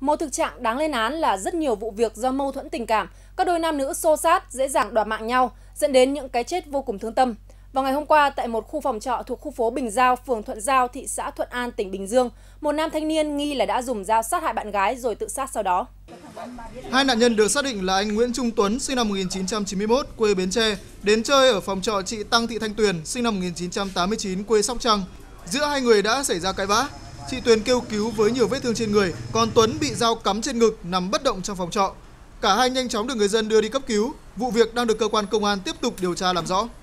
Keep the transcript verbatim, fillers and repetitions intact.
Một thực trạng đáng lên án là rất nhiều vụ việc do mâu thuẫn tình cảm, các đôi nam nữ xô xát, dễ dàng đoạt mạng nhau, dẫn đến những cái chết vô cùng thương tâm. Vào ngày hôm qua, tại một khu phòng trọ thuộc khu phố Bình Giao, phường Thuận Giao, thị xã Thuận An, tỉnh Bình Dương, một nam thanh niên nghi là đã dùng dao sát hại bạn gái rồi tự sát sau đó. Hai nạn nhân được xác định là anh Nguyễn Trung Tuấn, sinh năm một nghìn chín trăm chín mươi mốt, quê Bến Tre, đến chơi ở phòng trọ chị Tăng Thị Thanh Tuyền, sinh năm một nghìn chín trăm tám mươi chín, quê Sóc Trăng. Giữa hai người đã xảy ra cãi vã. Chị Tuyền kêu cứu với nhiều vết thương trên người, còn Tuấn bị dao cắm trên ngực, nằm bất động trong phòng trọ. Cả hai nhanh chóng được người dân đưa đi cấp cứu. Vụ việc đang được cơ quan công an tiếp tục điều tra làm rõ.